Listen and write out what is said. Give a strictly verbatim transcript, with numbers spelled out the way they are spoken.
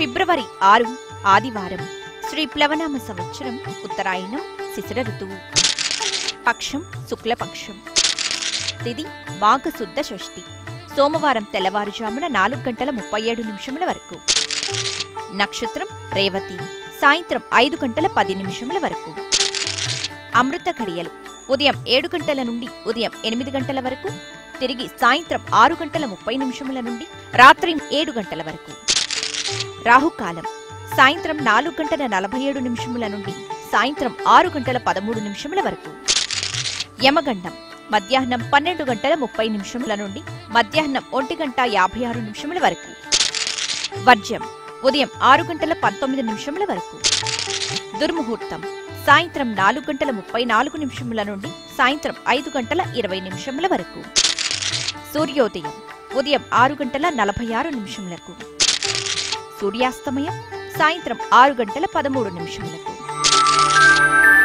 ఫిబ్రవరి ఆరు ఆదివారం. శ్రీ ప్లవనామ సంవత్సరం ఉత్తరాయణం శిశిర ఋతువు. పక్షం శుక్లపక్షం. తిథి మాఘశుద్ధ షష్ఠి. సోమవారం తెల్లవారుజామున నాలుగు గంటల ముప్పై ఏడు నిమిషముల వరకు. నక్షత్రం రేవతి. సాయంత్రం ఐదు గంటల పది నిమిషముల వరకు. అమృత ఘడియలు ఉదయం ఏడు గంటల నుండి ఉదయం ఎనిమిది గంటల వరకు, తిరిగి సాయంత్రం ఆరు గంటల ముప్పై నిమిషముల నుండి రాత్రి ఏడు గంటల వరకు. రాహుకాలం సాయంత్రం నాలుగు గంటల నలభై ఏడు నిమిషముల నుండి సాయంత్రం ఆరు గంటల పదమూడు నిమిషముల వరకు. యమగండం మధ్యాహ్నం పన్నెండు గంటల ముప్పై నిమిషముల నుండి మధ్యాహ్నం ఒంటి గంట యాభై ఆరు నిమిషముల వరకు. వర్జ్యం ఉదయం ఆరు గంటల పంతొమ్మిది నిమిషముల వరకు. దుర్ముహూర్తం సాయంత్రం నాలుగు గంటల ముప్పై నాలుగు నిమిషముల నుండి సాయంత్రం ఐదు గంటల ఇరవై నిమిషముల వరకు. సూర్యోదయం ఉదయం ఆరు గంటల నలభై ఆరు నిమిషములకు. సూర్యాస్తమయం సాయంత్రం ఆరు గంటల పదమూడు నిమిషములకు.